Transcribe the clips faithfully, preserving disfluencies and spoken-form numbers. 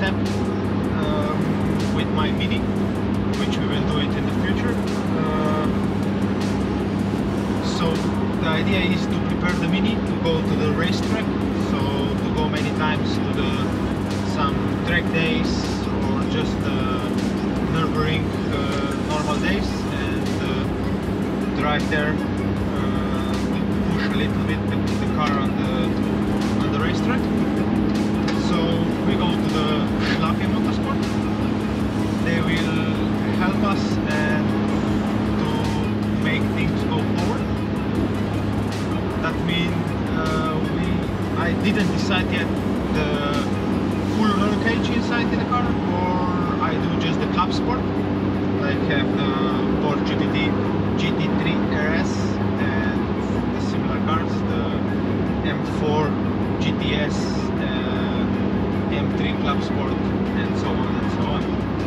step um, with my Mini, which we will do it in the future. Uh, so the idea is to prepare the Mini to go to the racetrack, so to go many times to the some track days or just the Nurburgring uh, normal days, and uh, drive there, uh, push a little bit the, the car on the on the racetrack. So we go to the Kavsmotorsport. They will help us and to make things go forward. That means uh, we I didn't decide yet the full roll cage inside in the car, or I do just the Kavsmotorsport. I have the Ford G T G T three R S and the similar cars, the M four G T S, uh, M three Kavsmotorsport, and so on and so on.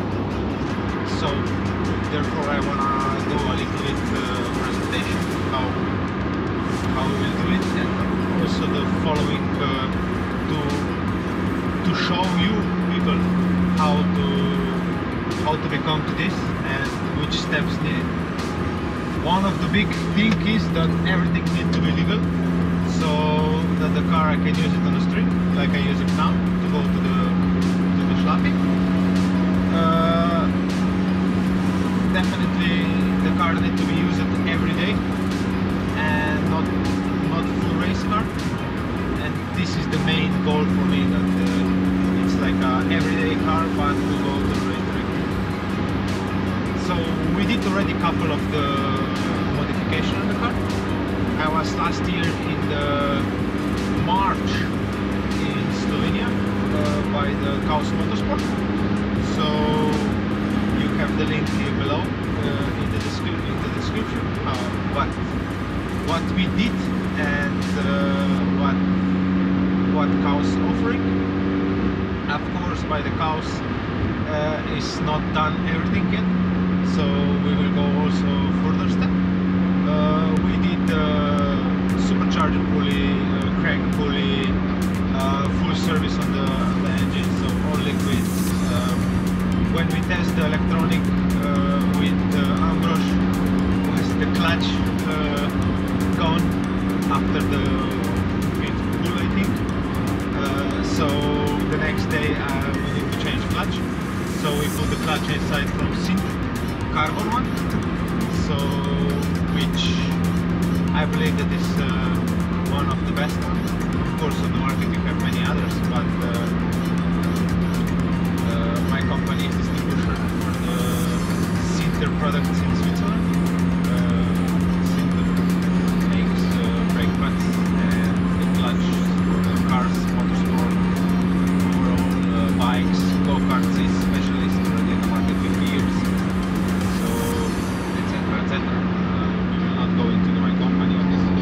So therefore I wanna do a little bit uh, presentation how how we will do it, and also the following uh, to to show you people how to how to become to this and which steps needed. One of the big thing is that everything needs to be legal, so that the car I can use it on the street like I use it now to go to the to the shopping. Uh, definitely the car needs to be used every day and not not full race car, and this is the main goal for me, that uh, it's like a everyday car but to go to the racetrack. So we did already a couple of the modification on the car. I was last year in the March in Slovenia uh, by the Kavsmotorsport. So you have the link here below uh, in the description. In the description, uh, what what we did and uh, what what Kavs offering. Of course, by the Kavs uh, is not done everything yet. So we will go also further step. Uh, we did the uh, supercharger pulley, uh, crank pulley, uh, full service on the, on the engine, so all liquid. Um, when we test the electronic uh, with uh, Ambrosch, was the clutch uh, gone after the fifth pull, I think. Uh, so the next day uh, we need to change clutch. So we put the clutch inside from synth carbon one, so which I believe that is uh, one of the best ones. Of course, on the market you have many others, but uh, uh, my company is distributor for the Sinter products in Switzerland. Uh, Sinter makes uh, brake pads and the clutch for the cars, motorsport, overall uh, bikes, go-karts is specialist already in the market with years. et cetera. Uh, we will not go into my company, obviously.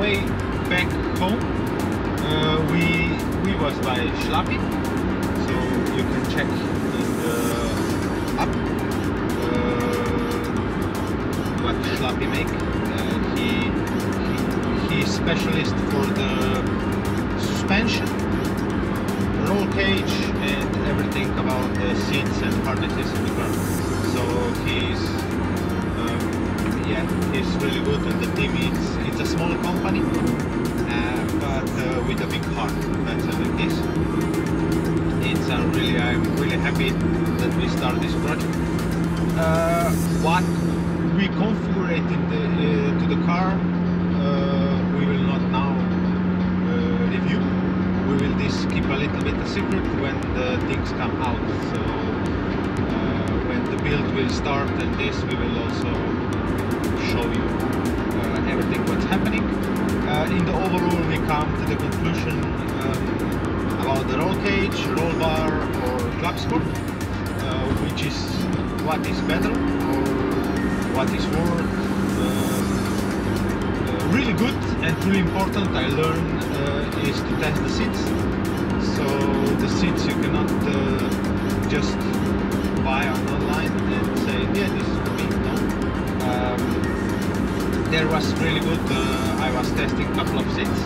way back home, uh, we we was by Schlappi, so you can check in the app uh, what Schlappi make. Uh, he, he he's specialist for the suspension, roll cage, and everything about the seats and harnesses in the car. So he's um, yeah, he's really good, and the team it's it's a small company, uh, but uh, with a big heart. Let's say like this. It's a really I'm really happy that we start this project. Uh, what we configure in the uh, to the car, uh, we will not now uh, review. We will this keep a little bit a secret when the things come out. So uh, when the build will start, and this we will also show you uh, everything what's happening. Uh, in the overall, we come to the conclusion um, about the roll cage, roll bar, or Kavsmotorsport, uh, which is what is better or what is more uh, uh, really good and really important. I learned uh, is to test the seats. So the seats you cannot uh, just buy on online and say, yeah, this is for me. No. Um, there was really good. Uh, I was testing a couple of seats.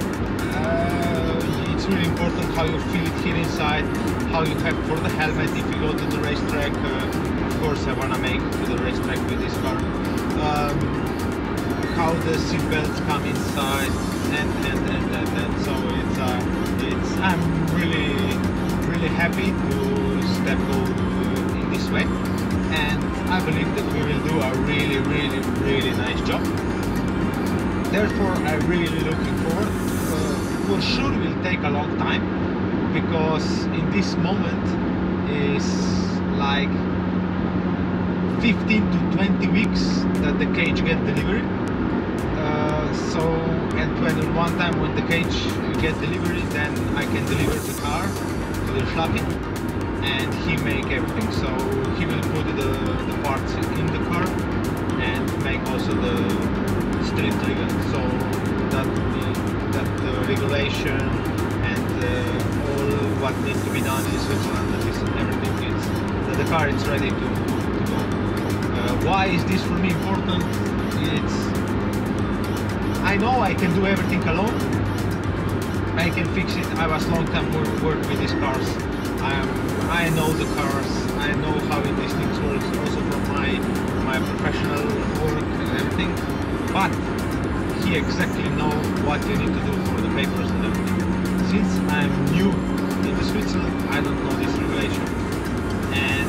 Uh, it's really important how you feel it here inside, how you have for the helmet if you go to the racetrack. Uh, of course, I wanna make to the racetrack with this car. Um, how the seat belts come inside, and and and and, and. so it's uh, it's I'm really really happy to step over in this way, and I believe that we will do a really really really nice job. Therefore, I'm really looking forward. Uh, for sure, it will take a long time, because in this moment is like fifteen to twenty weeks that the cage get delivered. Uh, so, and when one time when the cage get delivered, then I can deliver the car to the Schlappi, and he make everything. So he will put the, the parts in the car and make also the street legal. So that the, that the regulation and uh, all what needs to be done in Switzerland, that is everything is that the car is ready to, to go. Uh, why is this for me important? It's I know I can do everything alone. I can fix it. I was long time work with these cars. I am, I know the cars. I know how these things work. Also from my my professional work and everything. But he exactly know what you need to do for the papers and everything. Since I'm new in the Switzerland, I don't know this regulation, and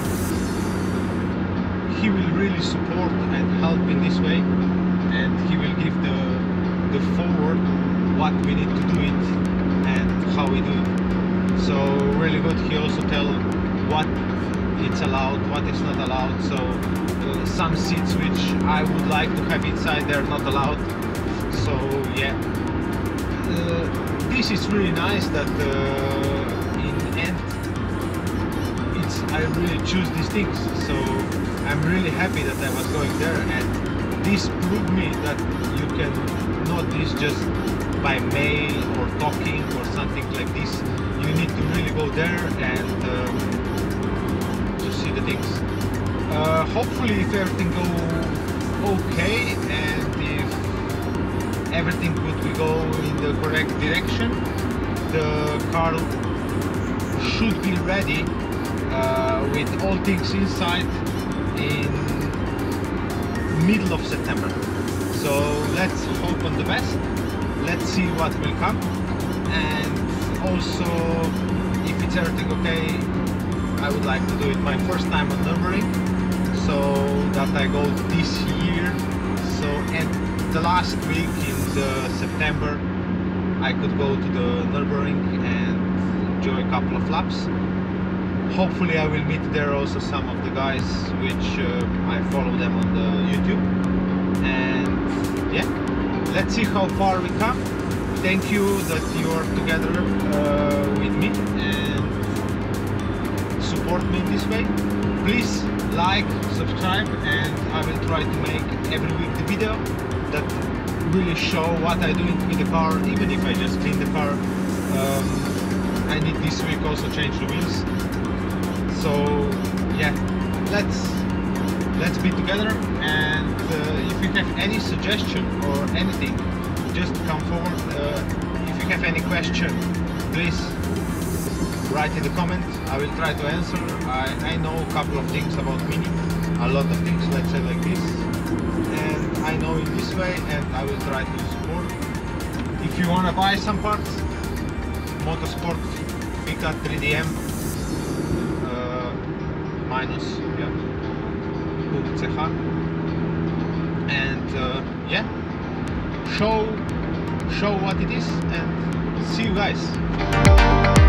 he will really support and help in this way, and he will give the the forward what we need to do it and how we do it. So really good. He also tell what it's allowed, what is not allowed. So uh, some seats which I would like to have inside, they're not allowed. So yeah, uh, this is really nice that uh, in the end it's I really choose these things. So I'm really happy that I was going there, and this proved me that you can not this just by mail or talking or something like this. You need to really go there and um, to see the things. Uh, hopefully, if everything go okay and if everything would we go in the correct direction, the car should be ready uh, with all things inside in middle of September. So let's hope on the best. Let's see what will come, and also if it's everything okay, I would like to do it my first time on Nurburgring, so that I go this year. So at the last week in the September, I could go to the Nurburgring and enjoy a couple of laps. Hopefully I will meet there also some of the guys which uh, I follow them on the YouTube. And yeah, let's see how far we come. Thank you that you are together uh, with me and support me in this way. Please like, subscribe, and I will try to make every week the video that really show what I do with the car, even if I just clean the car. um, I need this week also change the wheels. So yeah, let's let's be together, and uh, if you have any suggestion or anything, just come forward. Uh, if you have any question, please write in the comment. I will try to answer. I, I know a couple of things about Mini, a lot of things, let's say like this, and I know it this way, and I will try to support. If you want to buy some parts, Motorsport Pika three D M uh, minus yeah, .ch, and uh, yeah, show show what it is, and see you guys.